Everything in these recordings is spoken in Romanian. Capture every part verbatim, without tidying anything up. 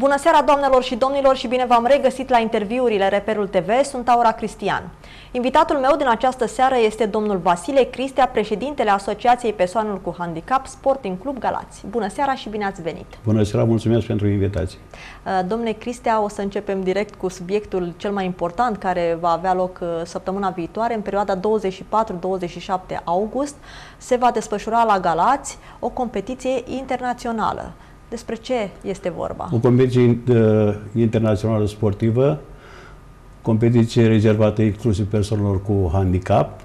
Bună seara, doamnelor și domnilor, și bine v-am regăsit la interviurile Reperul T V. Sunt Aura Cristian. Invitatul meu din această seară este domnul Vasile Cristea, președintele Asociației Persoanelor cu Handicap Sporting Club Galați. Bună seara și bine ați venit! Bună seara, mulțumesc pentru invitație! Domnule Cristea, o să începem direct cu subiectul cel mai important care va avea loc săptămâna viitoare. În perioada douăzeci și patru douăzeci și șapte august se va desfășura la Galați o competiție internațională. Despre ce este vorba? O competiție uh, internațională sportivă, competiție rezervată exclusiv persoanelor cu handicap.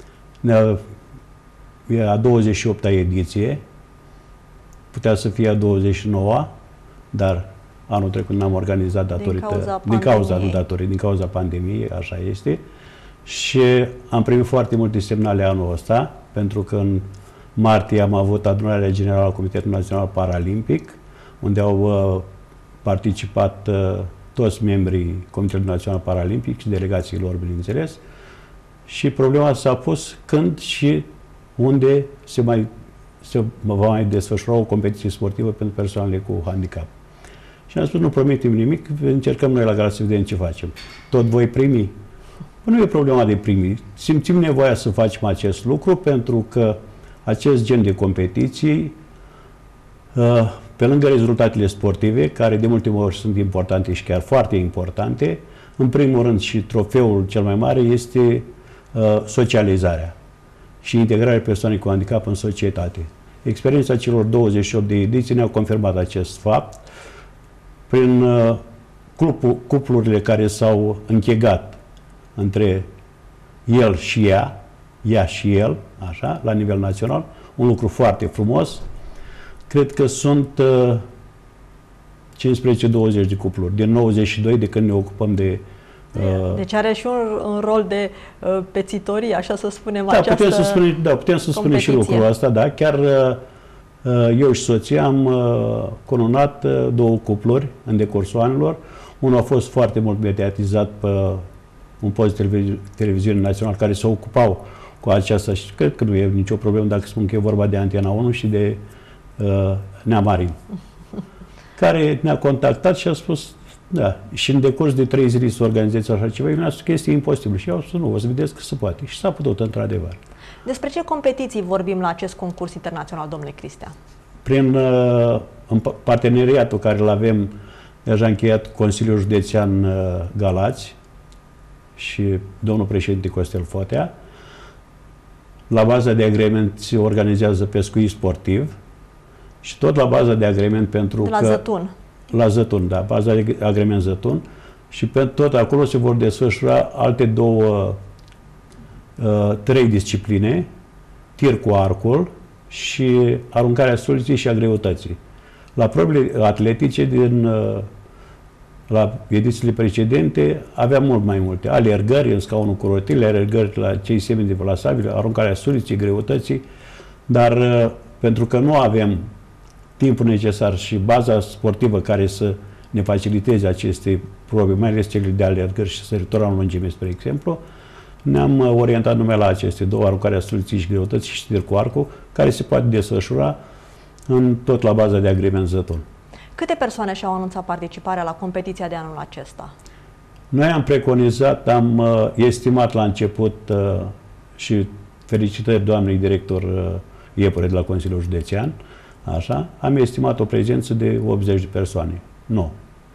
E a douăzeci și opta ediție, putea să fie a douăzeci și noua, dar anul trecut n-am organizat datorită, din cauza din cauza, nu datorită, din cauza pandemiei, așa este. Și am primit foarte multe semnale anul ăsta, pentru că în martie am avut adunarea generală a Comitetului Național Paralimpic, unde au uh, participat uh, toți membrii Comitetului Național Paralimpic și delegațiilor lor, bineînțeles. Și problema s-a pus când și unde se, mai, se va mai desfășura o competiție sportivă pentru persoanele cu handicap. Și am spus, nu promitem nimic, încercăm noi la Galați să vedem ce facem. Tot voi primi? Păi nu e problema de primi. Simțim nevoia să facem acest lucru pentru că acest gen de competiții, pe lângă rezultatele sportive, care de multe ori sunt importante și chiar foarte importante, în primul rând și trofeul cel mai mare este socializarea și integrarea persoanei cu handicap în societate. Experiența celor douăzeci și opt de ediții ne-au confirmat acest fapt prin cuplurile care s-au închegat între el și ea, ea și el, așa, la nivel național, un lucru foarte frumos. Cred că sunt uh, cincisprezece douăzeci de cupluri, din nouăzeci și doi, de când ne ocupăm de... Uh, deci are și un, un rol de uh, pețitorie, așa să spunem, da, această putem să spune, da, putem să spunem și lucrul ăsta, da. Chiar uh, eu și soția am uh, cununat uh, două cupluri în decursul anilor. Unul a fost foarte mult mediatizat pe un post de televizi televiziune național care se ocupau cu aceasta și cred că nu e nicio problemă dacă spun că e vorba de Antena unu și de uh, Neamarin, care ne-a contactat și a spus, da, și în decurs de trei zile să organizeze așa ceva, eu că este imposibil. Și eu am spus, nu, o să vedeți că se poate. Și s-a putut, într-adevăr. Despre ce competiții vorbim la acest concurs internațional, domnule Cristea? Prin uh, parteneriatul care îl avem deja încheiat cu Consiliul Județean uh, Galați și domnul președinte Costel Fotea, la baza de agrement se organizează pescuit sportiv și tot la baza de agrement pentru la că... Zătun. La Zătun, da, baza de agrement Zătun. Și pe tot acolo se vor desfășura alte două, uh, trei discipline, tir cu arcul și aruncarea suliței și a greutății. La probele atletice din... Uh, la edițiile precedente aveam mult mai multe. Alergări în scaunul cu rotile, alergări la cei semideplasabili, aruncarea suliței, greutății, dar uh, pentru că nu avem timpul necesar și baza sportivă care să ne faciliteze aceste probe, mai ales cele de alergări și săritura în lungime, spre exemplu, ne-am orientat numai la aceste două, aruncarea suliței și greutății și tir cu arcul, care se poate desfășura în, tot la baza de agrement Zătun. Câte persoane și-au anunțat participarea la competiția de anul acesta? Noi am preconizat, am uh, estimat la început uh, și felicitări doamnei director uh, Iepure de la Consiliul Județean, așa, am estimat o prezență de optzeci de persoane. Nu.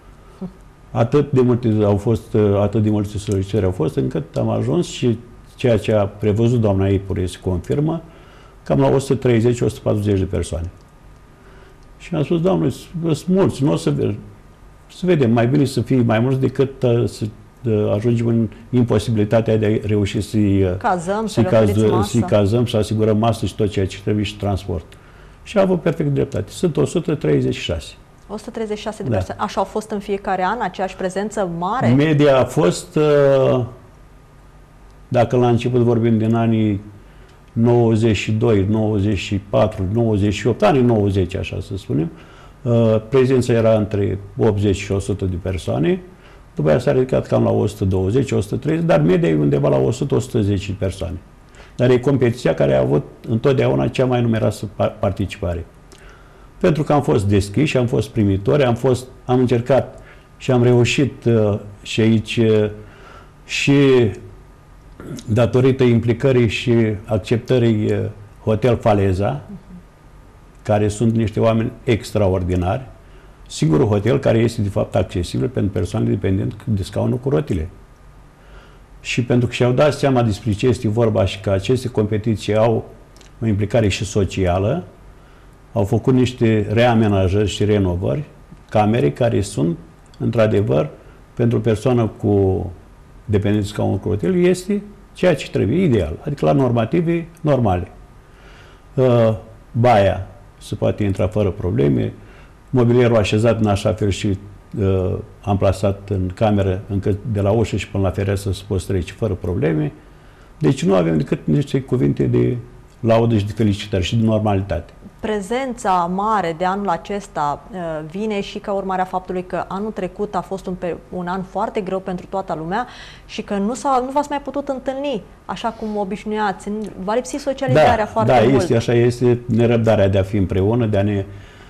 Atât de multe au fost, uh, atât de multe solicitări au fost, încât am ajuns și ceea ce a prevăzut doamna Iepure se confirmă, cam la o sută treizeci - o sută patruzeci de persoane. Și am spus, Doamne, sunt mulți, nu o să, să vedem, mai bine să fie mai mulți decât uh, să uh, ajungem în imposibilitatea de a reuși să-i cazăm, să caz, să cazăm, să asigurăm masă și tot ceea ce trebuie și transport. Și a avut perfect dreptate. Sunt o sută treizeci și șase. o sută treizeci și șase de da. persoane. Așa au fost în fiecare an, aceeași prezență mare? Media a fost, uh, dacă la început vorbim din anii nouăzeci și doi, nouăzeci și patru, nouăzeci și opt, anii nouăzeci, așa să spunem, uh, prezența era între optzeci și o sută de persoane, după aia s-a ridicat cam la o sută douăzeci, o sută treizeci, dar media e undeva la o sută - o sută zece de persoane. Dar e competiția care a avut întotdeauna cea mai numeroasă participare. pentru că am fost deschiși, am fost primitori, am, fost, am încercat și am reușit uh, și aici uh, și datorită implicării și acceptării uh, Hotel Faleza, care sunt niște oameni extraordinari, singurul hotel care este de fapt accesibil pentru persoane dependente de scaunul cu rotile. Și pentru că și-au dat seama despre ce este vorba și că aceste competiții au o implicare și socială, au făcut niște reamenajări și renovări, camere care sunt, într-adevăr, pentru o persoană cu dependență scaunul cu rotile, este ceea ce trebuie, ideal, adică la normative normale. Uh, baia se poate intra fără probleme, mobilierul așezat în așa fel și uh, amplasat în cameră, încât de la ușă și până la fereastră se poate trece fără probleme. Deci nu avem decât niște cuvinte de laudă și de felicitări și de normalitate. Prezența mare de anul acesta uh, vine și ca urmare a faptului că anul trecut a fost un, un an foarte greu pentru toată lumea și că nu, nu v-ați mai putut întâlni așa cum obișnuiați. V-a lipsit socializarea da, foarte da, mult. Da, este așa, este nerăbdarea de a fi împreună, de a ne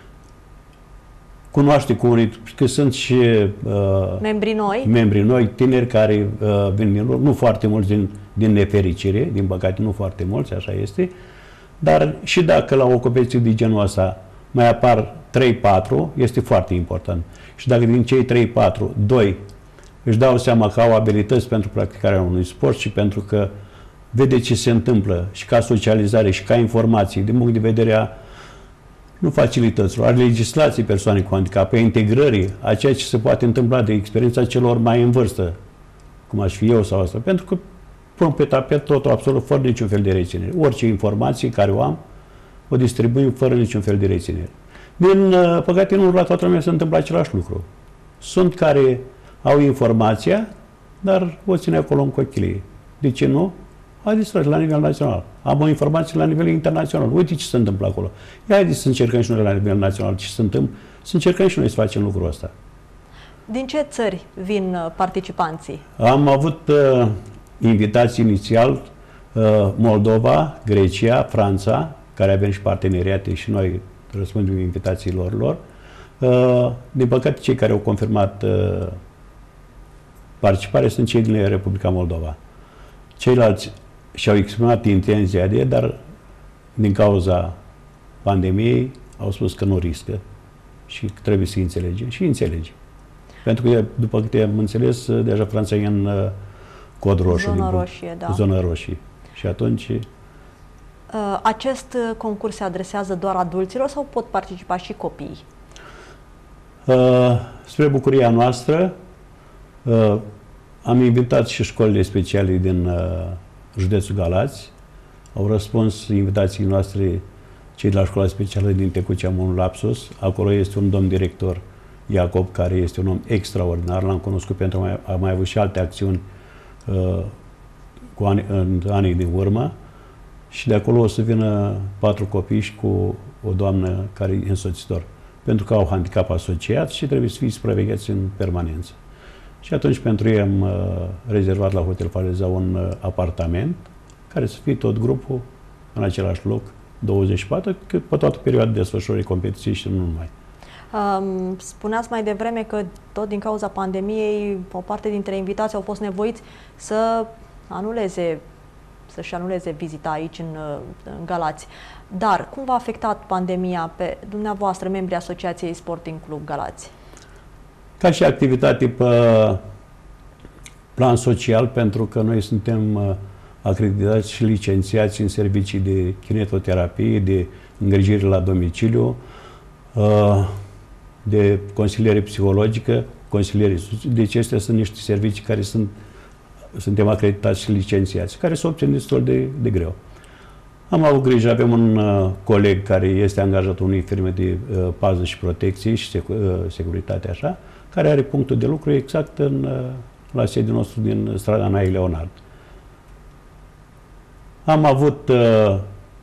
cunoaște cu unii, că sunt și uh, membrii noi, membrii noi, tineri care uh, vin din urmă, nu foarte mulți din, din nefericire, din păcate nu foarte mulți, așa este, dar și dacă la o competiție de genul ăsta mai apar trei patru, este foarte important. Și dacă din cei trei patru, doi își dau seama că au abilități pentru practicarea unui sport și pentru că vede ce se întâmplă și ca socializare și ca informații, din punct de vedere a nu facilităților, a legislației persoanei cu handicap, a integrării, a ceea ce se poate întâmpla de experiența celor mai în vârstă, cum aș fi eu sau asta, pentru că pun pe tapet totul absolut fără niciun fel de reținere. Orice informație care o am, o distribuim fără niciun fel de reținere. Din păcate, nu la toată lumea se întâmplă același lucru. Sunt care au informația, dar o ține acolo în cochilie. De ce nu? A distrus la nivel național. Am o informație la nivel internațional. Uite ce se întâmplă acolo. Ia haideți să încercăm și noi la nivel național ce se întâmplă, să încercăm și noi să facem lucrul ăsta. Din ce țări vin participanții? Am avut uh, invitații inițial uh, Moldova, Grecia, Franța, care avem și parteneriate și noi răspundem invitațiilor lor. Uh, din păcate, cei care au confirmat uh, participare sunt cei din Republica Moldova. Ceilalți și-au exprimat intenția de, dar din cauza pandemiei au spus că nu riscă și că trebuie să înțelegem și înțelegem. Pentru că, după câte am înțeles, deja Franța e în uh, cod roșu. Zonă roșie, da. Zonă roșie. Și atunci... Uh, acest concurs se adresează doar adulților sau pot participa și copiii? Uh, spre bucuria noastră, uh, am invitat și școlile speciale din uh, județul Galați. Au răspuns invitației noastre cei de la școala specială din Tecuci, am un lapsus. Acolo este un domn director, Iacob, care este un om extraordinar. L-am cunoscut pentru a mai, a mai avut și alte acțiuni uh, cu ani, în anii din urmă. Și de acolo o să vină patru copii și cu o doamnă care e însoțitor. Pentru că au handicap asociat și trebuie să fie supravegheați în permanență. Și atunci pentru ei am uh, rezervat la Hotel Faleza un uh, apartament care să fie tot grupul în același loc, douăzeci și patru, cât pe toată perioada de desfășurării competiției și nu numai. Um, spuneați mai devreme că tot din cauza pandemiei o parte dintre invitații au fost nevoiți să anuleze, să-și anuleze vizita aici în, în Galați. Dar cum v-a afectat pandemia pe dumneavoastră, membrii Asociației Sporting Club Galați? Ca și activitate pe plan social, pentru că noi suntem acreditați și licențiați în servicii de kinetoterapie, de îngrijire la domiciliu, de consiliere psihologică, consiliere. Deci acestea sunt niște servicii care sunt, suntem acreditați și licențiați, care se obțin destul de, de greu. Am avut grijă, avem un uh, coleg care este angajat unei firme de uh, pază și protecție și secu uh, securitate, așa, care are punctul de lucru exact în, uh, la sediul nostru din strada Nae Leonard. Am avut uh,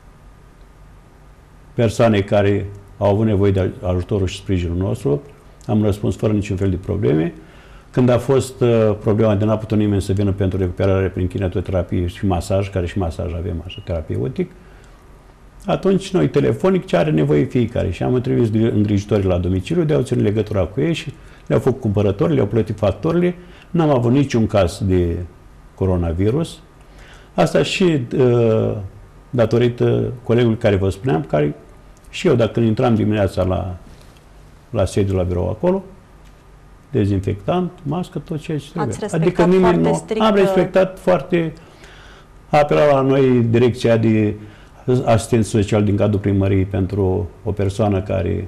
persoane care au avut nevoie de ajutorul și sprijinul nostru, am răspuns fără niciun fel de probleme. Când a fost uh, problema de n-a putut nimeni să vină pentru recuperare prin kinetoterapie și masaj, care și masaj avem așa, terapeutic, atunci noi telefonic ce are nevoie fiecare. Și am trimis îngrijitorii la domiciliu, de-au ținut legătura cu ei și le-au făcut cumpărători, le-au plătit factorile. N-am avut niciun caz de coronavirus. Asta și uh, datorită colegului care vă spuneam, care și eu, dacă intram dimineața la, la sediul, la birou acolo, dezinfectant, mască, tot ceea ce trebuie. Adică nimeni nu... Strict... Am respectat foarte... A apelat la noi direcția de asistent social din cadrul primăriei pentru o persoană care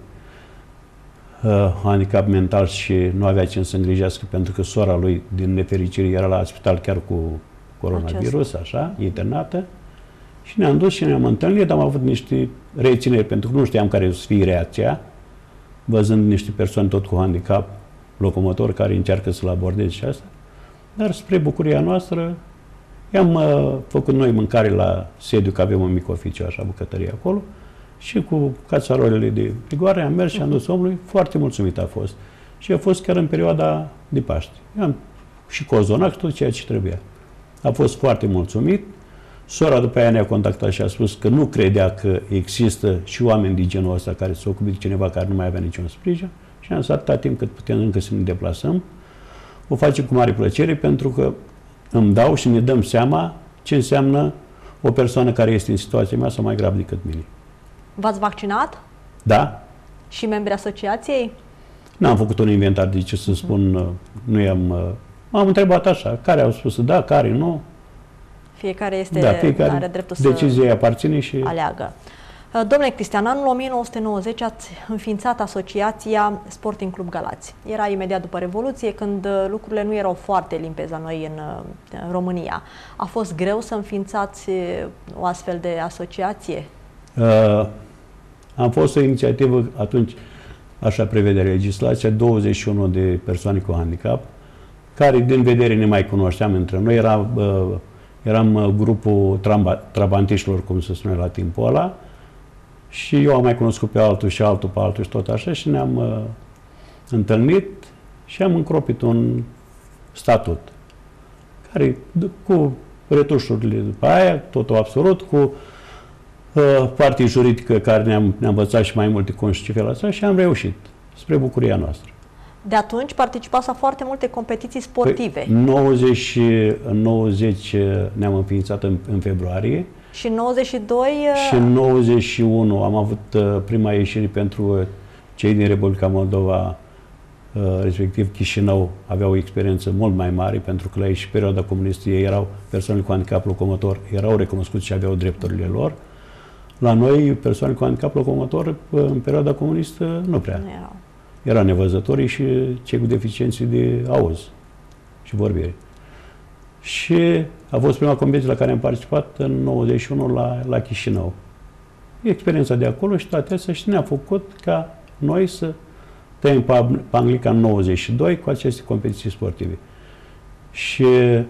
uh, handicap mental și nu avea cine să îngrijească pentru că sora lui, din nefericire, era la spital chiar cu coronavirus, Acest. așa, internată. Și ne-am dus și ne-am întâlnit, am avut niște rețineri, pentru că nu știam care să fie reacția, văzând niște persoane tot cu handicap, locomotor, care încearcă să-l abordeze și asta. Dar spre bucuria noastră, i-am uh, făcut noi mâncare la sediu, că avem un mic oficiu, așa, bucătărie acolo, și cu cațarolele de rigoare am mers și am dus omului, foarte mulțumit a fost. Și a fost chiar în perioada de Paște. I-am și cozonac și tot ceea ce trebuia. A fost foarte mulțumit. Sora după aia ne-a contactat și a spus că nu credea că există și oameni din genul ăsta care se ocupă de cineva care nu mai avea niciun sprijin și am stat atâta timp cât putem încă să ne deplasăm. O facem cu mare plăcere pentru că îmi dau și ne dăm seama ce înseamnă o persoană care este în situația mea sau mai grav decât mine. V-ați vaccinat? Da. Și membrii asociației? N-am făcut un inventar de ce să spun, nu i-am... M-am întrebat așa, care au spus da, care nu. Fiecare este, da, fiecare are dreptul deciziei aparține și aleagă. Domnule Cristian, anul o mie nouă sute nouăzeci ați înființat asociația Sporting Club Galați. Era imediat după Revoluție, când lucrurile nu erau foarte limpezi la noi în, în România. A fost greu să înființați o astfel de asociație? Uh, am fost o inițiativă atunci, așa prevede legislația, douăzeci și unu de persoane cu handicap, care din vedere ne mai cunoșteam între noi. Era, uh, eram grupul trabantiștilor, cum se spune la timpul ăla, și eu am mai cunoscut pe altul și altul pe altul și tot așa și ne-am uh, întâlnit și am încropit un statut care, cu retușurile după aia, totul absolut, cu uh, partii juridică care ne-am ne învățat și mai multe conștiințe și am reușit, spre bucuria noastră. De atunci participați la foarte multe competiții sportive. Păi, nouăzeci, în nouăzeci ne-am înființat în, în februarie. Și în nouăzeci și doi... Și în nouăzeci și unu am avut uh, prima ieșire pentru cei din Republica Moldova, uh, respectiv Chișinău, aveau o experiență mult mai mare, pentru că la ei și perioada comunistă ei erau persoane cu handicap locomotor, erau recunoscuți și aveau drepturile lor. La noi, persoane cu handicap locomotor, în perioada comunistă, nu prea. Nu erau. Erau nevăzătorii și cei cu deficiențe de auz și vorbire. Și a fost prima competiție la care am participat în nouăzeci și unu la, la Chișinău. Experiența de acolo și toate astea și ne-a făcut ca noi să tăiem panglica în nouăzeci și doi cu aceste competiții sportive. Și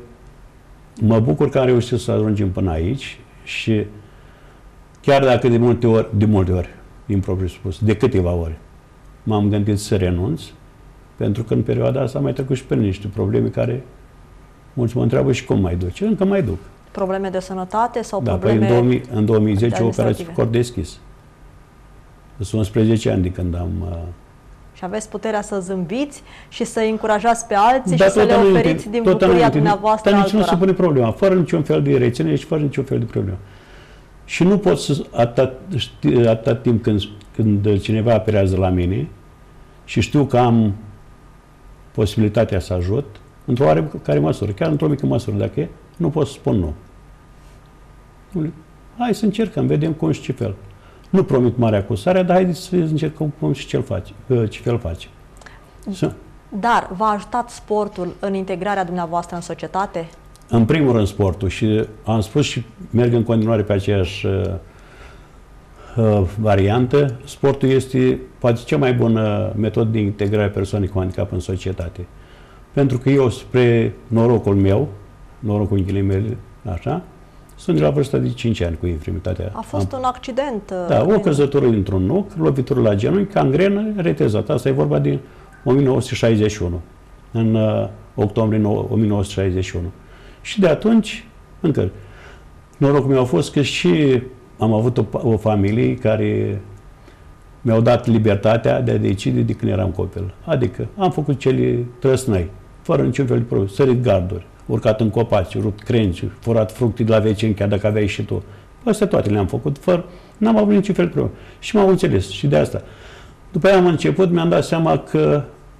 mă bucur că am reușit să ajungem până aici și chiar dacă de multe ori, de multe ori, impropriu spus, de câteva ori, m-am gândit să renunț, pentru că în perioada asta am mai trecut și pe niște probleme care mulți mă întreabă și cum mai duci. Încă mai duc. Probleme de sănătate sau da, probleme păi în, două mii, în două mii zece operație cu cor deschis. Sunt unsprezece ani de când am... Uh... Și aveți puterea să zâmbiți și să încurajați pe alții da, și să le oferiți din bucuria dumneavoastră dar altora. Dar nici nu se pune problema. Fără niciun fel de reținere și fără niciun fel de problemă. Și nu pot să, atât, atât timp când, când cineva aperează la mine și știu că am posibilitatea să ajut, într-o oarecare măsură, chiar într-o mică măsură, dacă e, nu pot să spun nu. Hai să încercăm, vedem cum și ce fel. Nu promit mare acusare, dar haideți să încercăm cum și ce face, ce fel face. Dar v-a ajutat sportul în integrarea dumneavoastră în societate? În primul rând sportul și am spus și merg în continuare pe aceeași uh, uh, variantă. Sportul este poate cea mai bună metodă de integrare a persoanei cu handicap în societate. Pentru că eu, spre norocul meu, norocul în ghilimele, așa, sunt de la vârsta de cinci ani cu infirmitatea. A fost am, un accident. Da, o căzătură dintr-un nuc, lovitură la genunchi, cangrenă, retezat. Asta e vorba din o mie nouă sute șaizeci și unu, în uh, octombrie o mie nouă sute șaizeci și unu. Și de atunci, încă, norocul meu a fost că și am avut o, o familie care mi-au dat libertatea de a decide de când eram copil. Adică am făcut cele trăsnăi, fără niciun fel de problemă, sărit garduri, urcat în copaci, rupt crengi, furat fructe de la vecini, chiar dacă aveai și tu. Astea toate le-am făcut, fără, n-am avut niciun fel de problemă. Și m-au înțeles și de asta. După aia am început, mi-am dat seama că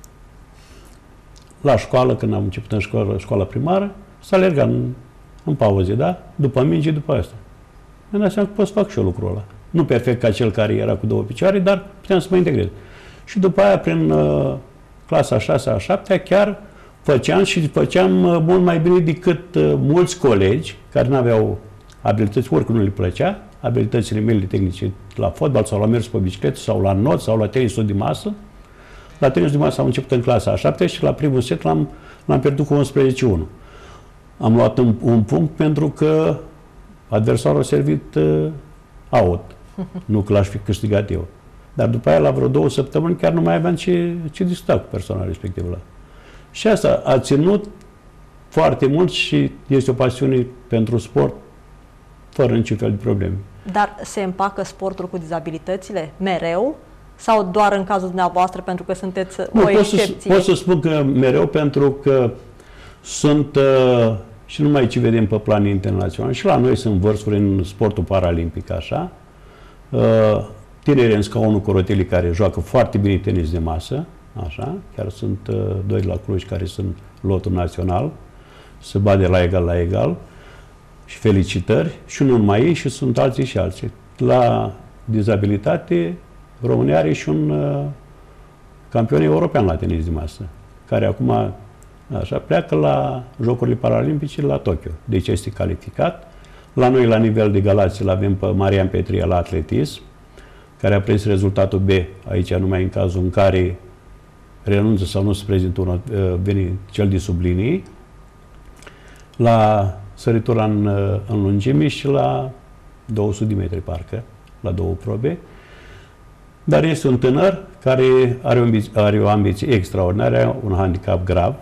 la școală, când am început în școală, școala primară, să alergam în, în pauze, da? După mingi, după asta. Mi-am dat seama că pot să fac și eu lucrul ăla. Nu perfect ca cel care era cu două picioare, dar puteam să mă integrez. Și după aia, prin uh, clasa a șasea, a șaptea, chiar făceam și făceam uh, mult mai bine decât uh, mulți colegi care nu aveau abilități, oricum nu le plăcea, abilitățile mele tehnice la fotbal sau la mers pe bicicletă sau la not sau la tenisul de masă. La tenisul de masă am început în clasa a șaptea și la primul set l-am, l-am pierdut cu unsprezece unu. Am luat un, un punct pentru că adversarul a servit uh, out. Nu că l-aș fi câștigat eu. Dar după aia, la vreo două săptămâni, chiar nu mai aveam ce, ce discuta cu persoana respectivă. Și asta a ținut foarte mult și este o pasiune pentru sport, fără niciun fel de probleme. Dar se împacă sportul cu dizabilitățile mereu? Sau doar în cazul dumneavoastră, pentru că sunteți nu, o pot excepție? Să, pot să spun că mereu, pentru că sunt, uh, și numai ce vedem pe plan internațional, și la noi sunt vârsturi în sportul paralimpic, așa, uh, tineri în scaunul cu rotile care joacă foarte bine tenis de masă, așa, chiar sunt uh, doi la Cluj care sunt lotul național, se bate la egal la egal, și felicitări, și nu numai ei, și sunt alții și alții. La dizabilitate, România are și un uh, campion european la tenis de masă, care acum așa, pleacă la Jocurile Paralimpice la Tokyo. Deci este calificat. La noi, la nivel de Galați, îl avem pe Marian Petria la atletism, care a prins rezultatul B, aici numai în cazul în care renunță sau nu se prezintă un, uh, vine cel de sub linii, la săritura în, uh, în lungime și la două sute de metri, parcă, la două probe. Dar este un tânăr care are o ambiție, are o ambiție extraordinară, are un handicap grav,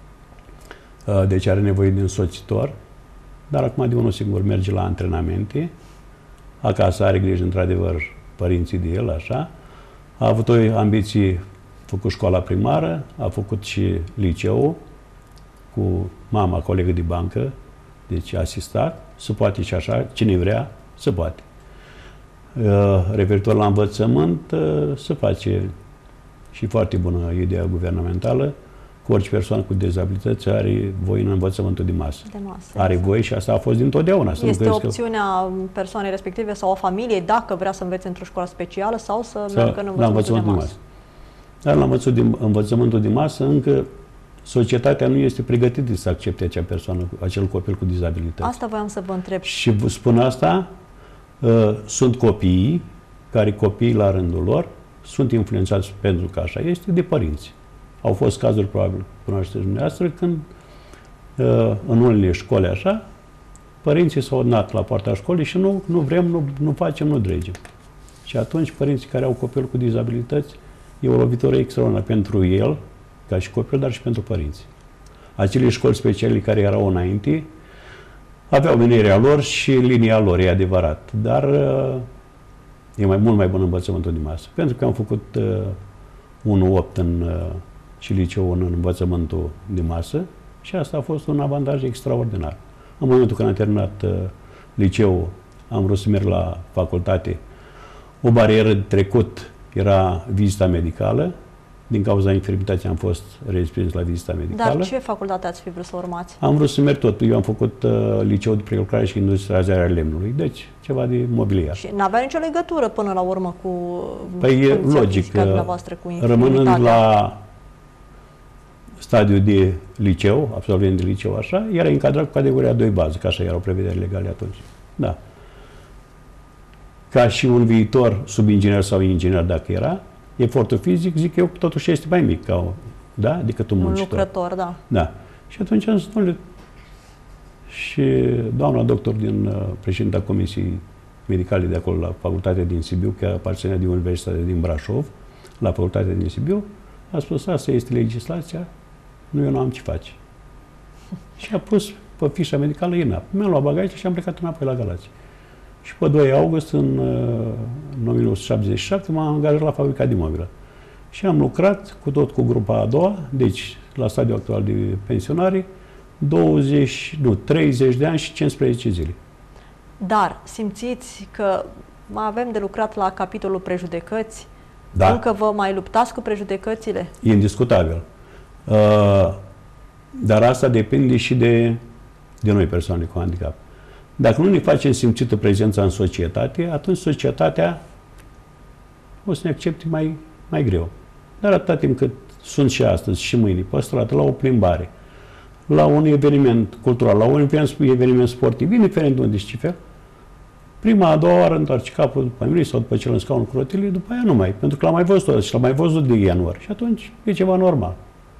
deci are nevoie de însoțitor, dar acum de unul singur merge la antrenamente, acasă are grijă, într-adevăr, părinții de el, așa. A avut o ambiție, a făcut școala primară, a făcut și liceul, cu mama, colegă de bancă, deci asistat, se poate și așa, cine vrea, se poate. Referitor la învățământ, se face și foarte bună ideea guvernamentală, cu orice persoană cu dizabilități are voie în învățământul de masă. De masă are voie și asta a fost dintotdeauna. Este opțiunea că... persoanei respective sau a familiei, dacă vrea să învețe într-o școală specială sau să sau meargă în învățământul, învățământul de masă. Dar la învățământul de, învățământul de masă încă societatea nu este pregătită să accepte acea persoană, acel copil cu dizabilități. Asta voiam să vă întreb. Și vă spun asta, uh, sunt copiii care copiii la rândul lor sunt influențați, pentru că așa este, de părinți. Au fost cazuri, probabil, cunoașteți dumneavoastră, când uh, în unele școli așa, părinții s-au adunat la poarta școlii și nu, nu vrem, nu, nu facem, nu dregem. Și atunci părinții care au copil cu dizabilități, e o lovitură extraordinară pentru el, ca și copil, dar și pentru părinți. Acele școli speciale care erau înainte, aveau menirea lor și linia lor, e adevărat. Dar uh, e mai mult mai bun învățământul de masă. Pentru că am făcut uh, unu opt în, uh, și liceu în învățământul de masă și asta a fost un avantaj extraordinar. În momentul când am terminat uh, liceul, am vrut să merg la facultate. O barieră de trecut era vizita medicală. Din cauza infirmității am fost respins la vizita medicală. Dar ce facultate ați fi vrut să urmați? Am vrut să merg tot. Eu am făcut uh, liceu de prelucrare și industrializarea lemnului. Deci, ceva de mobiliar. Și n-avea nicio legătură până la urmă cu păi e logic, cu rămânând la stadiul de liceu, absolvent de liceu, așa, era încadrat cu categoria doi bază, că așa erau prevederi legale atunci. Da. Ca și un viitor subinginer sau inginer, dacă era, efortul fizic, zic eu, totuși este mai mic ca, da, decât un muncitor. Un lucrător, da. Da. Și atunci am zis, și doamna doctor din uh, președinta Comisiei Medicale de acolo, la facultatea din Sibiu, că aparținea de Universitatea din Brașov, la facultatea din Sibiu, a spus, asta este legislația, nu, eu nu am ce face. Și a pus pe fișa medicală I N A P. Mi-am luat bagaje și am plecat înapoi la Galați. Și pe doi august, în, în o mie nouă sute șaptezeci și șapte, m-am angajat la fabrica de mobilă. Și am lucrat cu tot cu grupa a doua, deci la stadiul actual de pensionare, douăzeci, nu, treizeci de ani și cincisprezece zile. Dar simțiți că mai avem de lucrat la capitolul prejudecăți? Da. Încă vă mai luptați cu prejudecățile? E indiscutabil. Uh, dar asta depinde și de, de noi, persoane cu handicap. Dacă nu ne facem simțită prezența în societate, atunci societatea o să ne accepte mai, mai greu. Dar atâta timp cât sunt și astăzi și mâine pe stradă, la o plimbare, la un eveniment cultural, la un eveniment sportiv, indiferent de unde și ce fel, prima, a doua oară întoarce capul după mine sau după cel în scaunul cu rotile, după aia nu mai. Pentru că l-am mai văzut și l-am mai văzut de ianuarie. Și atunci e ceva normal.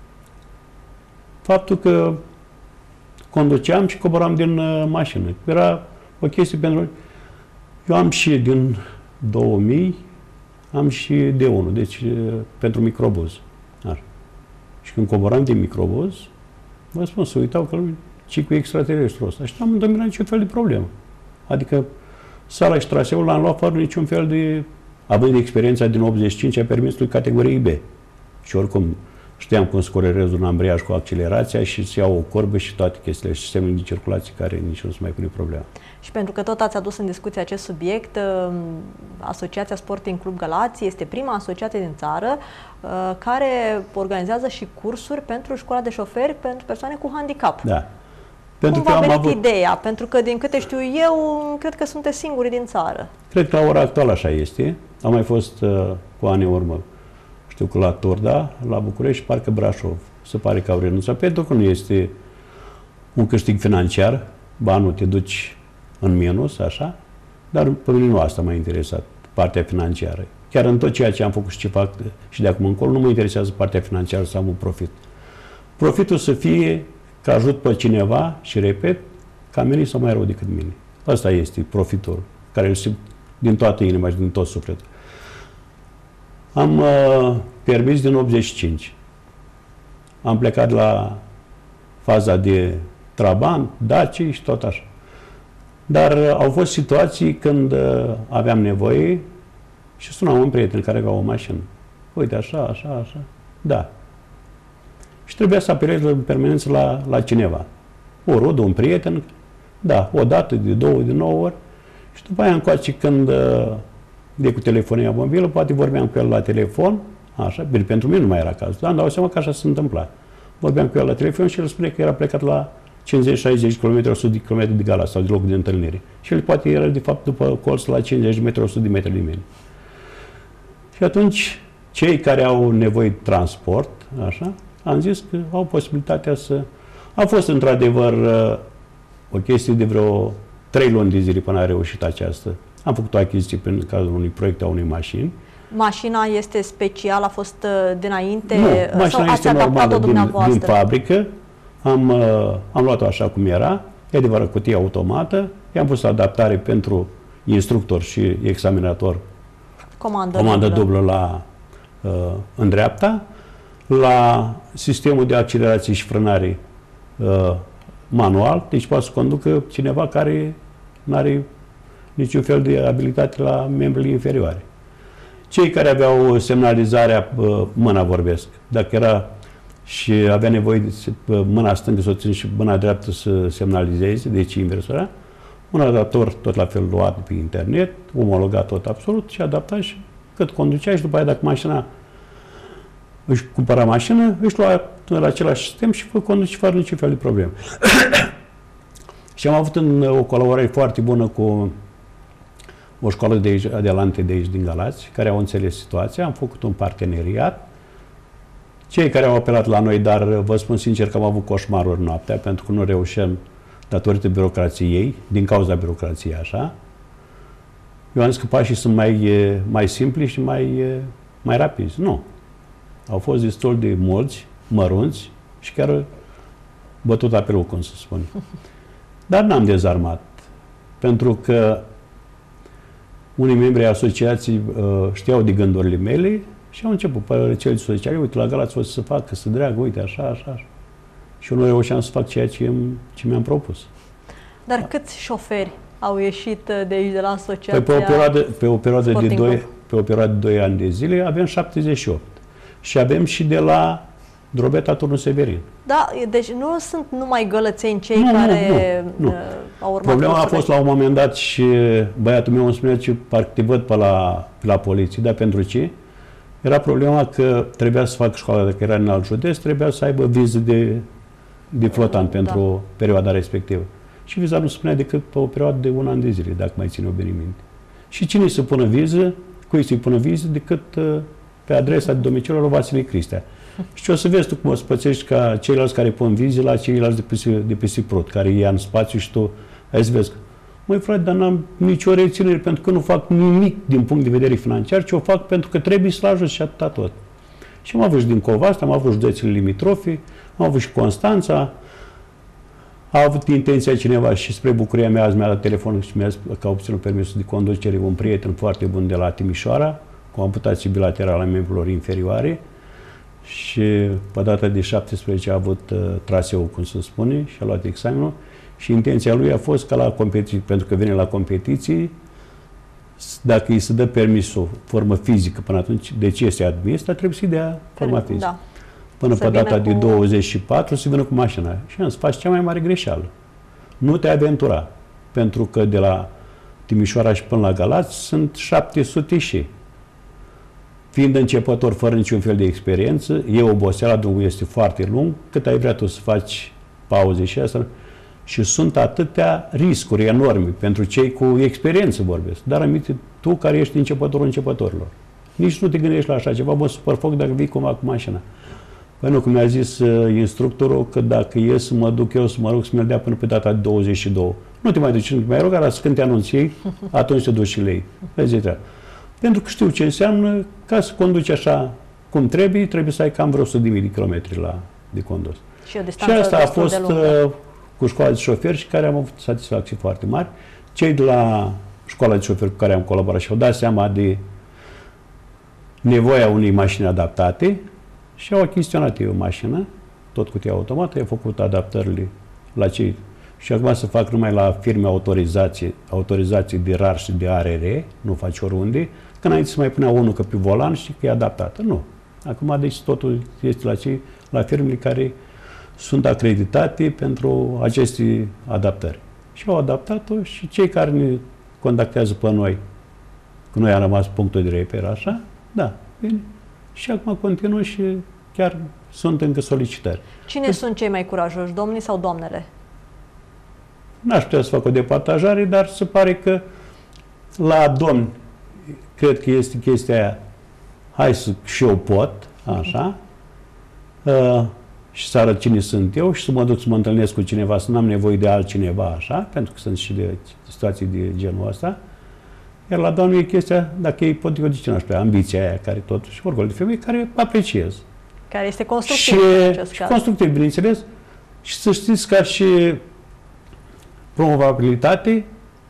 Faptul că conduceam și coboram din uh, mașină. Era o chestie pentru... Eu am și din două mii, am și D unu, deci uh, pentru microbuz. Așa. Și când coboram din microbuz, vă spun, să uitau că ci cu extraterrestrul ăsta. Și n-am întâmplat niciun fel de problemă. Adică sala și traseul l-am luat fără niciun fel de... Având experiența din optzeci și cinci a permisului categoriei B. Și oricum știam cum să corelez un ambreiaj cu accelerația și să iau o corbă și toate chestiile, și sistemul de circulație care nici nu se mai pune problema. Și pentru că tot ați adus în discuție acest subiect, Asociația Sporting Club Galați este prima asociație din țară care organizează și cursuri pentru școala de șoferi pentru persoane cu handicap. Da. Pentru Cum că v-a am venit avut... ideea? Pentru că, din câte știu eu, cred că sunteți singurii din țară. Cred că la ora actuală așa este. Am mai fost uh, cu ani în urmă, știu că la Torda, la București și parcă Brașov. Se pare că au renunțat, pentru că nu este un câștig financiar. Ba, nu te duci în minus, așa, dar pe mine nu asta m-a interesat, partea financiară. Chiar în tot ceea ce am făcut și ce fac și de acum încolo, nu mă interesează partea financiară să am un profit. Profitul să fie că ajut pe cineva și, repet, ca mine sau mai rău decât mine. Asta este profitul, care îl simt din toată inima și din tot sufletul. Am uh, permis din optzeci și cinci. Am plecat la faza de Trabant, Daci și tot așa. Dar uh, au fost situații când uh, aveam nevoie și sunam un prieten care avea o mașină. Uite, așa, așa, așa. Da. Și trebuia să apelez în permanență la, la cineva. O rudă, un prieten, da, o dată, de două, de nouă ori. Și după aia încoace când de cu telefonia mobilă, poate vorbeam cu el la telefon, așa, bine, pentru mine nu mai era cazul, dar îmi dau seama că așa se întâmpla. Vorbeam cu el la telefon și el spune că era plecat la cincizeci șaizeci de kilometri, o sută de kilometri de Galați sau de locul de întâlnire. Și el poate era, de fapt, după colț la cincizeci de metri, o sută de metri de mine. Și atunci, cei care au nevoie de transport, așa, am zis că au posibilitatea să... A fost într-adevăr o chestie de vreo trei luni de zile până a reușit această. Am făcut o achiziție prin cazul unui proiect a unei mașini. Mașina este specială, a fost dinainte? Nu, mașina sau este normală din, din fabrică. Am, am luat-o așa cum era. E adevărat, cutie automată. I-am pus adaptare pentru instructor și examinator. Comandă, comandă dublă. dublă la, uh, în dreapta. La sistemul de accelerație și frânare uh, manual, deci poate să conducă cineva care nu are niciun fel de abilitate la membrele inferioare. Cei care aveau semnalizarea, uh, mâna vorbesc, dacă era și avea nevoie de uh, mâna stângă să o țin și mâna dreaptă să semnalizeze, deci inversora, un adaptor tot la fel luat pe internet, omologat tot absolut și adaptat și cât conducea și după aia dacă mașina își cumpăra mașină, își lua la același sistem și fă conduce fără niciun fel de probleme. Și am avut în, o colaborare foarte bună cu o școală de aici, adelante de aici din Galați, care au înțeles situația, am făcut un parteneriat. Cei care au apelat la noi, dar vă spun sincer că am avut coșmaruri noaptea, pentru că nu reușeam datorită birocrației, din cauza birocrației așa. Eu am zis că pașii sunt mai, mai simpli și mai, mai rapizi. Nu. Au fost destul de mulți, mărunți și chiar bătut apelul, cum să spun. Dar n-am dezarmat, pentru că unii membri ai asociației uh, știau de gândurile mele și au început pe cele sociale, uite, la Galați o să se facă, să dreagă, uite, așa, așa, așa. Și eu nu reușeam să fac ceea ce, ce mi-am propus. Dar câți șoferi Au ieșit de aici, de la asociația păi pe o perioadă, pe o perioadă de doi, Club. pe o perioadă de doi ani de zile avem șaptezeci și opt. Și avem și de la Drobeta Turnul Severin. Da, deci nu sunt numai gălățeni cei nu, care nu, nu. au urmat. Problema a cursurile. fost la un moment dat și băiatul meu îmi spunea că parcă te văd pe la, pe la poliție, dar pentru ce? Era problema că trebuia să fac școala, dacă era în alt județ, trebuia să aibă viză de, de flotant da. pentru perioada respectivă. Și viza nu spunea decât pe o perioadă de un an de zile, dacă mai ține o bine minte. Și cine să pună viză, cui să-i pună viză, decât uh, pe adresa de domiciliu lui Vasile Cristea. Și o să vezi tu cum o să pățești ca ceilalți care pun vize la ceilalți de pe, de pe Siprut, care ia în spațiu și tu ai să vezi. Măi frate, dar n-am nicio reținere pentru că nu fac nimic din punct de vedere financiar, ci o fac pentru că trebuie să-l ajut și atâta tot. Și am avut și din Covasna, am avut județele limitrofe, am avut și Constanța, a avut intenția cineva și spre bucuria mea, azi mi-a dat telefon și mi-a zis că a obținut permisul de conducere un prieten foarte bun de la Timișoara, cu amputații bilaterale a membrilor inferioare și pe data de șaptesprezece a avut uh, traseul, cum se spune, și a luat examenul și intenția lui a fost ca la competiții, pentru că vine la competiții, dacă îi se dă permisul formă fizică până atunci, deci este admis, dar trebuie să-i dea forma fizică. Da. Până să pe data de cu... douăzeci și patru să vină cu mașina. Și am să faci cea mai mare greșeală. Nu te aventura. Pentru că de la Timișoara și până la Galați sunt șapte sute și. Fiind începător fără niciun fel de experiență, e oboseala, drumul este foarte lung, cât ai vrea tu să faci pauze și asta. Și sunt atâtea riscuri enorme pentru cei cu experiență vorbesc. Dar aminte, tu care ești începătorul începătorilor. Nici nu te gândești la așa ceva, mă super foc dacă vii cumva cu mașina. Păi nu, cum mi-a zis uh, instructorul, că dacă ies să mă duc eu să mă rog să mi-l dea până pe data de douăzeci și doi. Nu te mai duci, nu te mai rog, dar când te anunți ei, atunci te duci și lei. Pentru că știu ce înseamnă, ca să conduci așa cum trebuie, trebuie să ai cam vreo o sută de mii de kilometri la, de condus. Și, o și asta a fost uh, cu școala de șoferi și care am avut satisfacții foarte mari. Cei de la școala de șoferi cu care am colaborat și au dat seama de nevoia unei mașini adaptate și au achiziționat ei o mașină, tot cu tia automată, au făcut adaptările la cei. Și acum să fac numai la firme autorizații, autorizații de R A R și de A R R, nu faci oriunde, că înainte să mai punea unul că pe volan și că e adaptată. Nu. Acum, deci, totul este la cei, la firmele care sunt acreditate pentru aceste adaptări. Și au adaptat-o și cei care ne contactează pe noi, că noi am rămas punctul de reper, așa, da, bine. Și acum continuă și chiar sunt încă solicitări. Cine deci, sunt cei mai curajoși, domnii sau doamnele? N-aș putea să fac o departajare, dar se pare că la domn, cred că este chestia aia, hai să și eu pot, așa, uh, și să arăt cine sunt eu și să mă duc să mă întâlnesc cu cineva, să n-am nevoie de altcineva, așa, pentru că sunt și de situații de genul ăsta. Iar la doamne e chestia, dacă ei pot, eu de ce n-aș putea, ambiția aia, care totuși, oricum de femei, care apreciez. Care este constructiv și, în acest și caz. constructiv, bineînțeles. Și să știți că și promovabilitate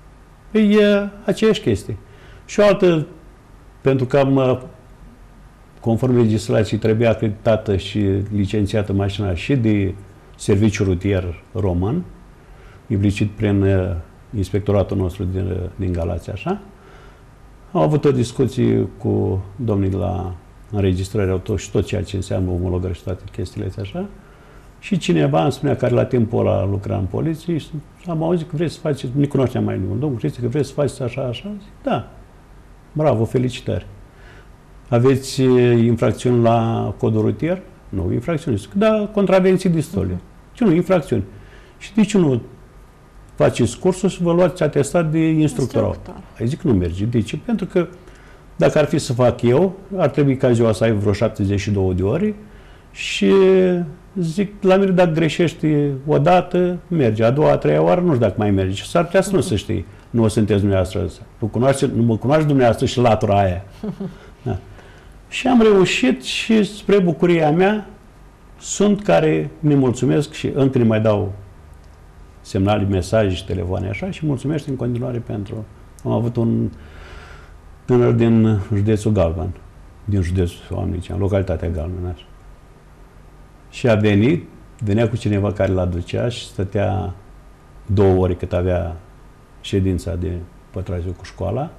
e aceeași chestie. Și o altă, pentru că am, conform legislației, trebuie acreditată și licențiată mașina și de serviciu rutier român, implicit prin inspectoratul nostru din, din Galați, așa. Am avut o discuție cu domnii la înregistrare auto și tot ceea ce înseamnă omologări și toate chestiile astea, așa. Și cineva îmi spunea, care la timpul ăla lucra în poliție, și am auzit că vreți să faceți, nu cunoșteam mai nimic, domnul Cristi, că vreți să faceți așa, așa? Zic, da, bravo, felicitări. Aveți infracțiuni la codul rutier? Nu, infracțiuni. Zic, da, contravenții distole. Uh-huh. Ce nu, infracțiuni. Și de ce nu faceți cursul să vă luați atestat de instructor? Ai zic, nu merge. De ce? Pentru că dacă ar fi să fac eu, ar trebui ca ziua să ai vreo șaptezeci și două de ore și zic, la mine dacă greșești o dată, merge. A doua, a treia oară, nu știu dacă mai merge. Și s-ar putea să nu se știe. Nu o sunteți dumneavoastră. Nu, cunoaște, nu mă cunoaște dumneavoastră și latura aia. Da. Și am reușit și spre bucuria mea sunt care ne mulțumesc și încă ne mai dau semnale, mesaje și telefoane așa și mulțumesc în continuare pentru... Am avut un tânăr din județul Galben, din județul Oamnice, în localitatea Galben. Așa. Și a venit, venea cu cineva care l-aducea și stătea două ore cât avea ședința de pătrare cu școala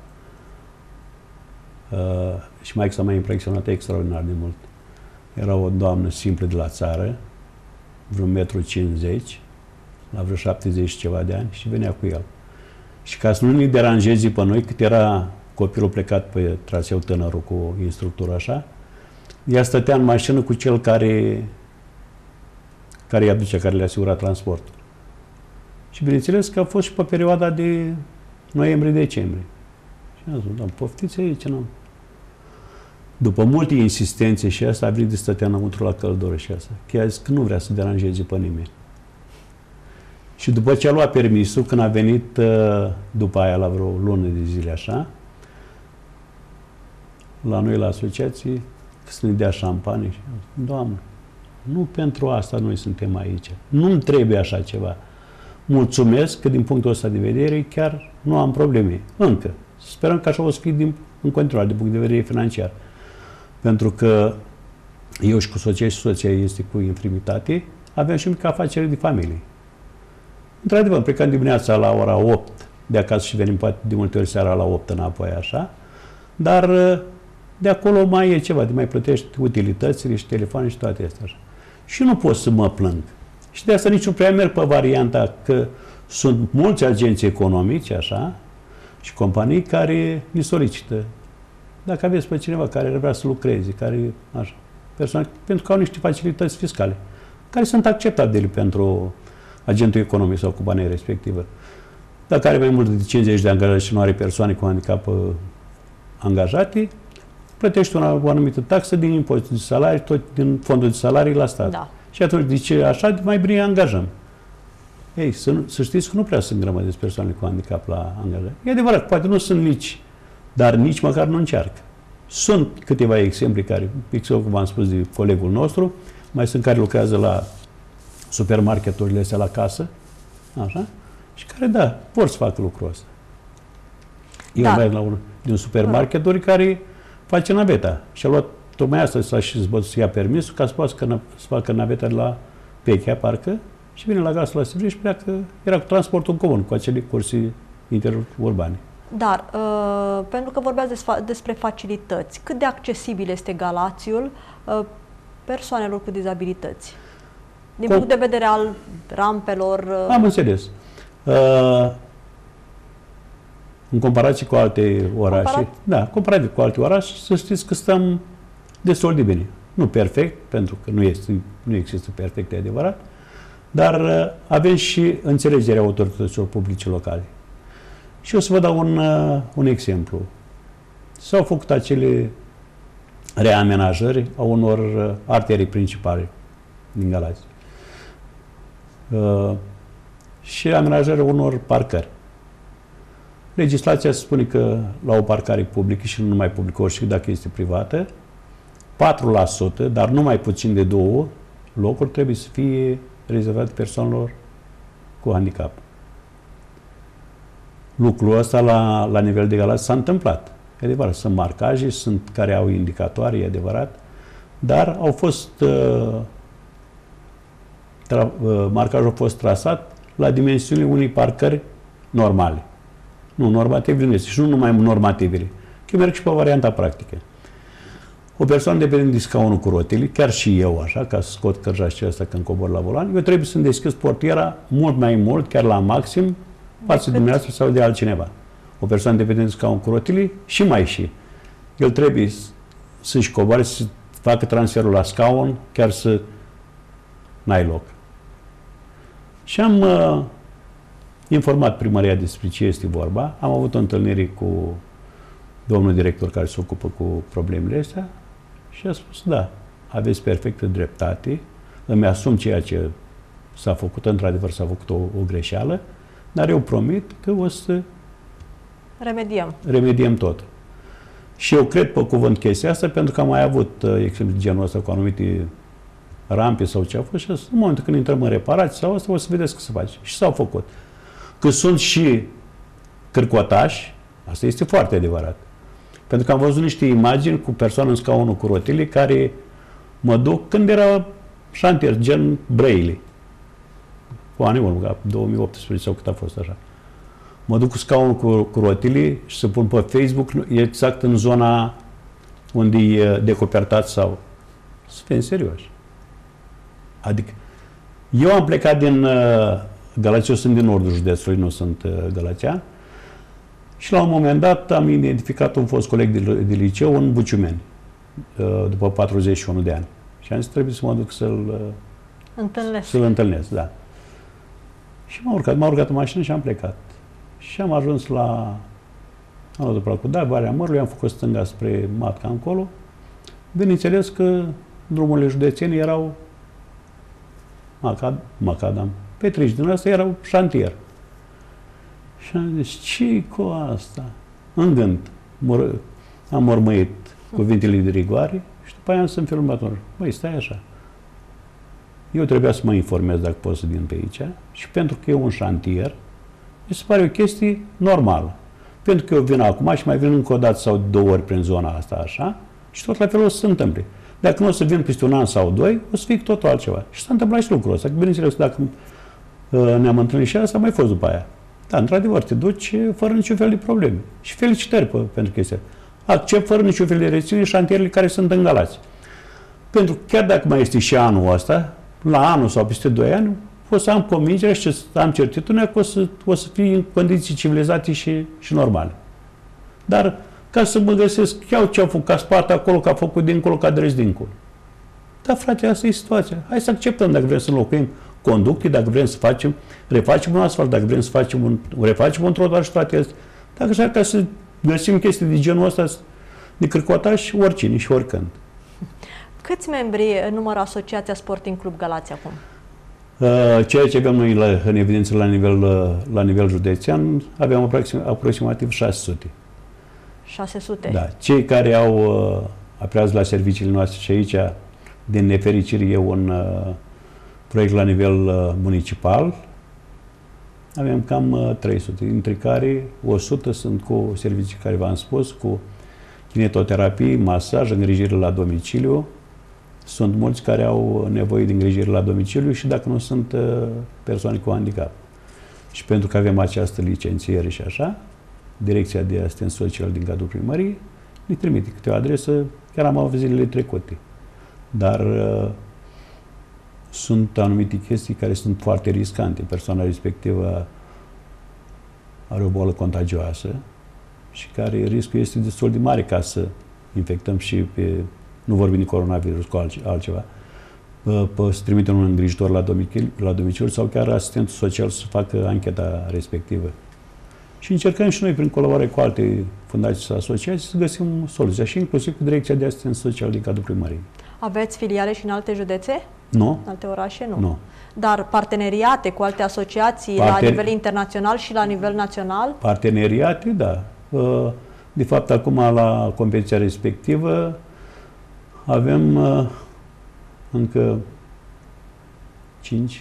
uh, și mai s-a mai impresionat extraordinar de mult. Era o doamnă simplă de la țară, vreun metru cincizeci, la vreo șaptezeci și ceva de ani, și venea cu el. Și ca să nu ne deranjeze pe noi, cât era copilul plecat pe traseu, tânărul cu instructorul așa, ea stătea în mașină cu cel care care îi aduce, care le asigura transportul. Și bineînțeles că a fost și pe perioada de noiembrie-decembrie. Și am zis, doamne, poftiți aici, nu? După multe insistențe și asta, a venit de stătea înăuntru la căldură și asta. Că a zis că nu vrea să deranjeze pe nimeni. Și după ce a luat permisul, când a venit după aia la vreo lună de zile așa, la noi la asociație, să ne dea șampanie și Doamne, nu pentru asta noi suntem aici. Nu-mi trebuie așa ceva. Mulțumesc că din punctul ăsta de vedere chiar nu am probleme. Încă. Sperăm că așa o să fie din, în continuare, din punct de vedere financiar. Pentru că eu și cu soția și soția este cu infirmitate, aveam și o mică afacere de familie. Într-adevăr, plecam dimineața la ora opt de acasă și venim poate de multe ori seara la opt înapoi așa, dar de acolo mai e ceva, de mai plătești utilitățile și telefoane și toate astea așa. Și nu pot să mă plâng. Și de asta nici nu prea merg pe varianta că sunt mulți agenți economici așa și companii care îi solicită. Dacă aveți pe cineva care vrea să lucreze, care așa, persoane, pentru că au niște facilități fiscale, care sunt acceptabile pentru agentul economic sau compania respectivă. Dacă are mai mult de cincizeci de angajați și nu are persoane cu handicap angajate, plătește o, o anumită taxă din impozitul de salarii, tot din fondul de salarii la stat. Da. Și atunci, de ce așa, mai bine angajăm. Ei, să, nu, să știți că nu prea sunt grămădeți persoane cu handicap la angajare. E adevărat, poate nu sunt nici, dar nici măcar nu încearcă. Sunt câteva exemple care, exact cum v-am spus de colegul nostru, mai sunt care lucrează la supermarketurile astea la casă, așa, și care, da, vor să facă lucrul ăsta. Eu da. merg la un, un supermarketuri care face naveta și a luat tocmai asta s-a și zbăt să ia permisul ca să poată să, să facă naveta de la Pechea, parcă, și vine la gazul la Sibiu și pleacă, era cu transportul în comun, cu acele cursii interurbane. Dar, uh, pentru că vorbeați des- despre facilități, cât de accesibil este Galațiul uh, persoanelor cu dizabilități? Din Com punct de vedere al rampelor... Uh... Am înțeles. Uh, în comparație cu alte orașe, Comparat... da, comparativ cu alte orașe, să știți că stăm destul de bine. Nu perfect, pentru că nu, este, nu există perfect, e adevărat, dar uh, avem și înțelegerea autorităților publice locale. Și o să vă dau un, uh, un exemplu. S-au făcut acele reamenajări a unor uh, arterii principale din Galați. Uh, și amenajarea unor parcări. Legislația spune că la o parcare publică și nu numai publică, ori și dacă este privată, patru la sută, dar nu mai puțin de două locuri trebuie să fie rezervate persoanelor cu handicap. Lucrul ăsta la, la nivel de Galați s-a întâmplat. E adevărat, sunt marcaje, sunt care au indicatoare, e adevărat, dar au fost uh, tra, uh, marcajul a fost trasat la dimensiunile unei parcări normale. Nu, normativ nu este. Și nu numai normativele. Că eu merg și pe varianta practică. O persoană dependentă de scaunul cu rotile, chiar și eu așa, ca să scot cărjașul ăsta când cobor la volan, eu trebuie să-mi deschid portiera mult mai mult, chiar la maxim, față de dumneavoastră sau de altcineva. O persoană dependentă de scaun cu rotile și mai și. El trebuie să-și coboare, să facă transferul la scaun, chiar să n-ai loc. Și am uh, informat primăria despre ce este vorba. Am avut o întâlnire cu domnul director care se ocupă cu problemele astea și a spus, da, aveți perfectă dreptate, îmi asum ceea ce s-a făcut, într-adevăr s-a făcut o, o greșeală, dar eu promit că o să remediem, remediem tot. Și eu cred pe cuvânt chestia asta, pentru că am mai avut uh, exemplu de genul ăsta cu anumite rampe sau ce a fost și în momentul când intrăm în reparații sau asta, o să vedeți că se face. Și s-au făcut. Că sunt și cârcotași, asta este foarte adevărat. Pentru că am văzut niște imagini cu persoane în scaunul cu rotile care mă duc când era șantier, gen Braille. Cu anii urmă, două mii optsprezece sau cât a fost așa. mă duc cu scaunul cu, cu rotile și să pun pe Facebook exact în zona unde e decopertat sau... Să fim serioși. Adică, eu am plecat din uh, Galați, eu sunt din nordul județului, nu sunt uh, galațean, și la un moment dat am identificat un fost coleg de, de liceu în Buciumeni, uh, după patruzeci și unu de ani. Și am zis, trebuie să mă duc să-l uh, întâlnesc. Să-l întâlnesc, da. Și m-am urcat, m-am urcat în mașină și am plecat. Și am ajuns la... Am luat după la Cuda, Valea Mărului, am făcut stânga spre Matca încolo. Bineînțeles că drumurile județene erau macad, macadam. Pe treci din astea erau șantier. Și am zis, ce-i cu asta? În gând, mor, am mormăit cuvintele de rigoare și după aia am să-mi filmator. Băi, stai așa. Eu trebuia să mă informez dacă pot să vin pe aici și pentru că e un șantier, mi se pare o chestie normală. Pentru că eu vin acum și mai vin încă o dată sau două ori prin zona asta, așa, și tot la fel o să se întâmple. Dacă nu o să vin peste un an sau doi, o să fie totul altceva. Și s-a întâmplat și lucrul ăsta. Bineînțeles, dacă uh, ne-am întâlnit și asta, a mai fost după aia. Da, într-adevăr, te duci fără niciun fel de probleme. Și felicitări pe, pentru chestia. Accept fără niciun fel de reținere șantierele care sunt în Galați. Pentru că chiar dacă mai este și anul ăsta, la anul sau peste doi ani, o să am convingerea și să am certitudinea că o să, o să fie în condiții civilizate și, și normale. Dar ca să mă găsesc, iau ce-au făcut, ca spart acolo, că a făcut dincolo, că a dres dincolo. Da, frate, asta e situația. Hai să acceptăm dacă vrem să înlocuim conducte, dacă vrem să facem, refacem un asfalt, dacă vrem să facem un, refacem un trotuar și toate astea. Dacă așa, ca să găsim chestii de genul ăsta, de cârcotaș, oricine și oricând. Câți membri numără Asociația Sporting Club Galați acum? Uh, ceea ce avem noi la, în evidență la nivel, la nivel județean, aveam aproxim, aproximativ șase sute. șase sute? Da. Cei care au uh, apelează la serviciile noastre și aici, din nefericire, e un uh, proiect la nivel uh, municipal, avem cam uh, trei sute, dintre care o sută sunt cu servicii care v-am spus, cu kinetoterapie, masaj, îngrijire la domiciliu. Sunt mulți care au nevoie de îngrijire la domiciliu și dacă nu sunt uh, persoane cu handicap. Și pentru că avem această licențiere și așa, Direcția de Asistență Socială din cadrul primăriei ne trimite câte o adresă, chiar am avut zilele trecute. Dar uh, sunt anumite chestii care sunt foarte riscante. Persoana respectivă are o boală contagioasă și care riscul este destul de mare ca să infectăm și pe, nu vorbim de coronavirus, cu altceva, pe, să trimitem un îngrijitor la domiciliu, la domiciliu sau chiar asistentul social să facă ancheta respectivă. Și încercăm și noi, prin colaborare cu alte fundații sau asociații, să găsim soluția și inclusiv cu Direcția de Asistență Socială din cadrul primăriei. Aveți filiale și în alte județe? Nu. În alte orașe? Nu. Nu. Dar parteneriate cu alte asociații Parten... la nivel internațional și la nivel național? Parteneriate, da. De fapt, acum, la competiția respectivă, avem încă cinci,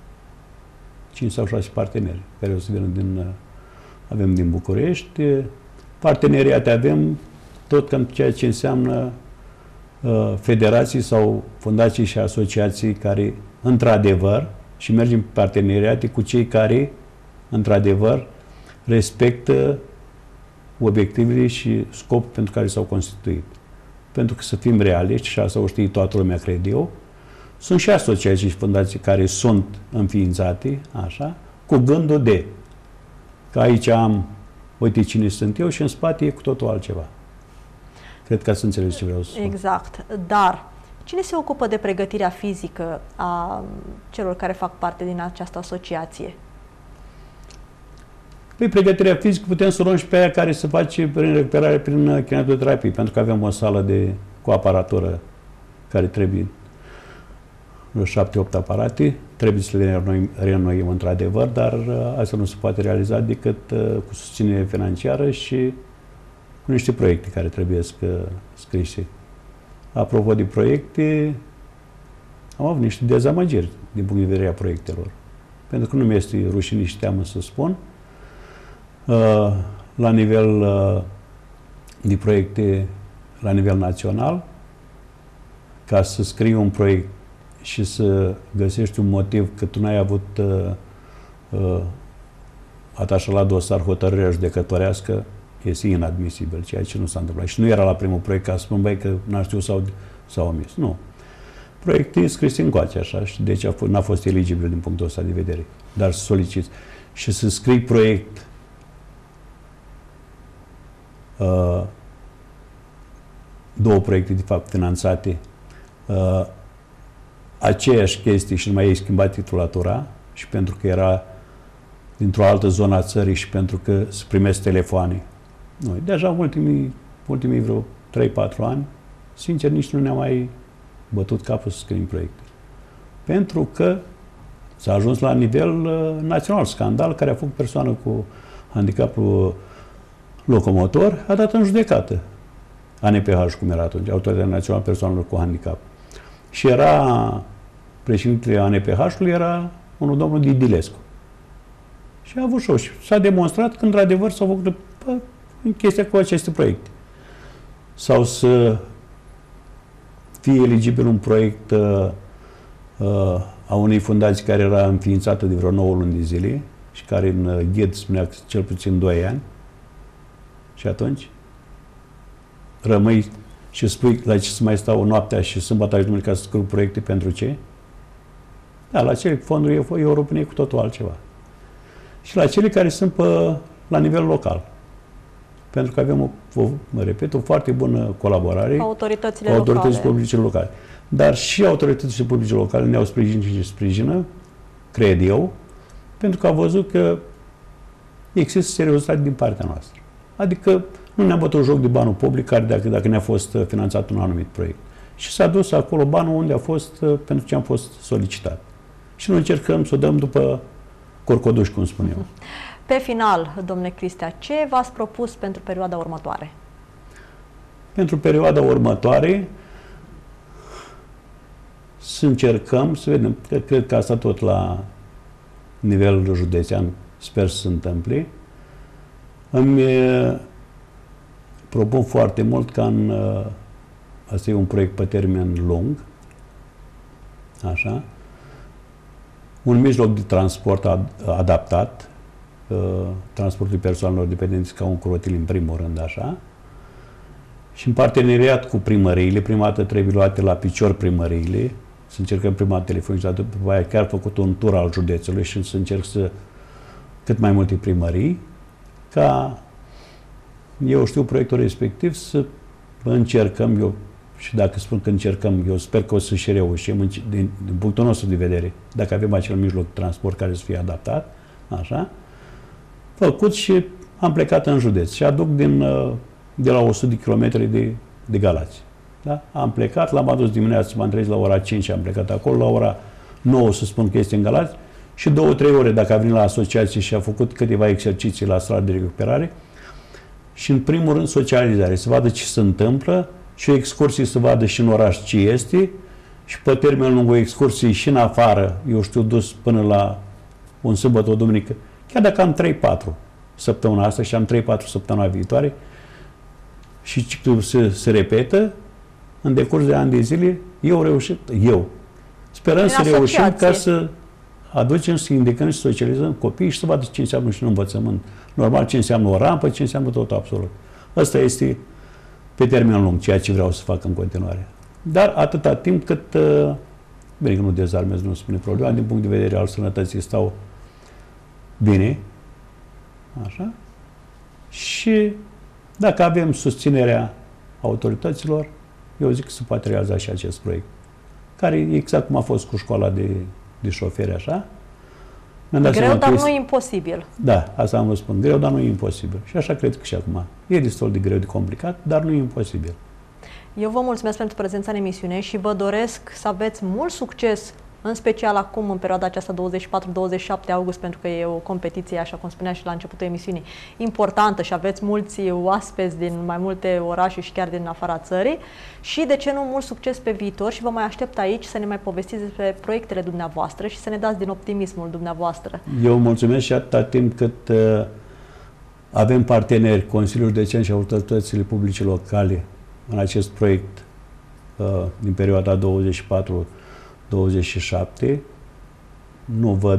cinci sau șase parteneri care o să vină din... Avem din București. Parteneriate avem tot cam ceea ce înseamnă uh, federații sau fundații și asociații care, într-adevăr, și mergem pe parteneriate cu cei care, într-adevăr, respectă obiectivele și scopul pentru care s-au constituit. Pentru că să fim realiști, și asta o știe toată lumea, cred eu, sunt și asociații și fundații care sunt înființate, așa, cu gândul de că aici am, uite cine sunt eu și în spate e cu totul altceva. Cred că ați înțeles ce vreau să spun. Exact. Dar cine se ocupă de pregătirea fizică a celor care fac parte din această asociație? Păi pregătirea fizică putem să luăm și pe aia care se face prin recuperare prin kinetoterapie, pentru că avem o sală de, cu aparatură care trebuie șapte opt aparate, trebuie să le reînnoim, reînnoim într-adevăr, dar asta nu se poate realiza decât uh, cu susținere financiară și cu niște proiecte care trebuie să scrise. Apropo de proiecte, am avut niște dezamăgiri din punct de vedere a proiectelor. Pentru că nu mi este rușine și teamă să spun. Uh, la nivel uh, de proiecte, la nivel național, ca să scrii un proiect și să găsești un motiv că tu n-ai avut uh, uh, atașat la dosar hotărârea judecătorească, este inadmisibil, ceea ce nu s-a întâmplat. Și nu era la primul proiect ca să spun, băi, că n-a știut sau s-a omis. Nu. Proiectul e scris încoace așa și deci n-a fost eligibil din punctul ăsta de vedere. Dar să soliciți și să scrii proiect uh, două proiecte, de fapt, finanțate, uh, aceeași chestie și nu mai ai schimbat titulatura și pentru că era dintr-o altă zonă a țării și pentru că se primesc telefoane. Noi, deja ultimii, ultimii vreo trei patru ani, sincer, nici nu ne-am mai bătut capul să scriem proiecte. Pentru că s-a ajuns la nivel uh, național, scandal, care a făcut persoană cu handicapul locomotor, a dat în judecată. A N P H, cum era atunci, Autoritatea Națională a Persoanelor cu Handicap. Și era, președintele A N P H-ului era unul domnul Didilescu. Și a avut și s-a demonstrat că, într-adevăr, s-au făcut pă, chestia cu aceste proiecte. Sau să fie eligibil un proiect uh, uh, a unei fundații care era înființată de vreo nouă luni de zile și care în uh, ghid spunea că cel puțin doi ani. Și atunci rămâi și spui la ce să mai stau noaptea și sâmbătă și duminică ca să scriu proiecte pentru ce? Da, la cele fonduri europene e cu totul altceva. Și la cele care sunt pe, la nivel local. Pentru că avem, o, o, mă repet, o foarte bună colaborare cu autoritățile, autoritățile locale. publice locale. Dar și autoritățile publice locale ne-au sprijinit și sprijină, cred eu, pentru că au văzut că există seriozitate din partea noastră. Adică nu ne-am bătut joc de banul public, care dacă, dacă ne-a fost finanțat un anumit proiect. Și s-a dus acolo banul unde a fost, pentru ce am fost solicitat. Și noi încercăm să o dăm după corcoduș, cum spun eu. Pe final, domnule Cristea, ce v-ați propus pentru perioada următoare? Pentru perioada următoare să încercăm să vedem, cred, cred că asta tot la nivel județean sper să se întâmple. Îmi propun foarte mult ca în, asta e un proiect pe termen lung, așa, un mijloc de transport ad, adaptat, uh, transportul persoanelor dependenți ca un crotil în primul rând, așa, și în parteneriat cu primăriile, prima dată trebuie luate la picior primăriile, să încercăm prima dată telefonizat, după aia chiar făcut un tur al județului și să încerc să cât mai multe primării, ca eu știu proiectul respectiv să încercăm, eu și dacă spun că încercăm, eu sper că o să și reușim din, din punctul nostru de vedere, dacă avem acel mijloc de transport care să fie adaptat, așa, făcut și am plecat în județ și aduc din, de la o sută de kilometri de, de Galați. Da? Am plecat, l-am adus dimineața, m-am trezit la ora cinci, am plecat acolo, la ora nouă să spun că este în Galați și două, trei ore dacă a venit la asociație și a făcut câteva exerciții la sala de recuperare și în primul rând socializare, să vadă ce se întâmplă și o excursie să vadă și în oraș ce este și pe termen lung o excursie și în afară, eu știu, dus până la un sâmbătă, o duminică, chiar dacă am trei patru săptămâna asta și am trei patru săptămâna viitoare și ciclul se, se repetă, în decurs de ani de zile, eu reușit, eu. Sperăm să reușim ca să aducem, să indicăm și să socializăm copiii și să vadă ce înseamnă și în învățământ. Normal, ce înseamnă o rampă, ce înseamnă tot absolut. Asta este pe termen lung, ceea ce vreau să fac în continuare. Dar atâta timp cât, uh, bine că nu dezarmez, nu spune problema, din punct de vedere al sănătății stau bine, așa, și dacă avem susținerea autorităților, eu zic că se poate realiza și acest proiect, care exact cum a fost cu școala de, de șoferi, așa. Greu, dar nu e imposibil. Da, asta am vă spun. Greu, dar nu e imposibil. Și așa cred că și acum. E destul de greu, de complicat, dar nu e imposibil. Eu vă mulțumesc pentru prezența în emisiune și vă doresc să aveți mult succes, în special acum, în perioada aceasta douăzeci și patru douăzeci și șapte august, pentru că e o competiție, așa cum spunea și la începutul emisiunii, importantă și aveți mulți oaspeți din mai multe orașe și chiar din afara țării și, de ce nu, mult succes pe viitor și vă mai aștept aici să ne mai povestiți despre proiectele dumneavoastră și să ne dați din optimismul dumneavoastră. Eu mulțumesc și atâta timp cât uh, avem parteneri, Consiliul Județean și autoritățile publice locale în acest proiect uh, din perioada douăzeci și patru douăzeci și șapte, nu văd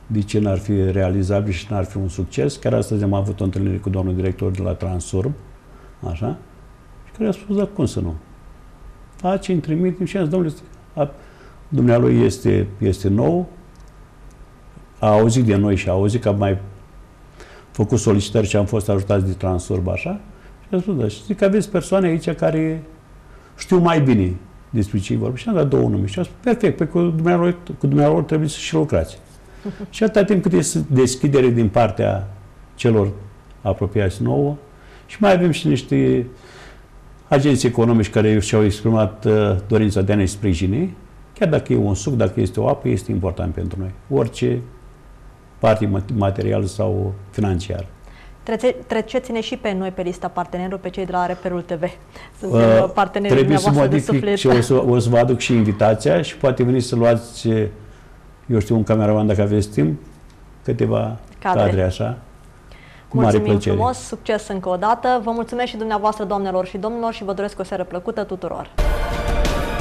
de ce n-ar fi realizabil și n-ar fi un succes. Chiar astăzi am avut o întâlnire cu domnul director de la Transurb, așa, și care a spus, da, cum să nu? A, ce îmi trimitem și am zis, domnule, dumnealui este, este nou, a auzit de noi și a auzit că am mai făcut solicitări și am fost ajutați de Transurb, așa, și a spus, da, știți că aveți persoane aici care știu mai bine despre ce vorbi. Și am dat două nume și a spus, perfect, pe cu dumnealui, cu dumnealui trebuie să și lucrați. Și atâta timp cât este deschidere din partea celor apropiați nouă și mai avem și niște agenții economici care și-au exprimat uh, dorința de a ne sprijini, chiar dacă e un suc, dacă este o apă, este important pentru noi. Orice parte materială sau financiară. Treceți-ne și pe noi pe lista partenerilor, pe cei de la Reperul T V. Suntem uh, partenerii dumneavoastră de suflet. Trebuie să modific și o să, o să vă aduc și invitația și poate veni să luați, eu știu, un cameraman dacă aveți timp, câteva cadre, cadre așa. Cu mare Mulțumim plăcere. frumos, succes încă o dată. Vă mulțumesc și dumneavoastră, doamnelor și domnilor, și vă doresc o seară plăcută tuturor.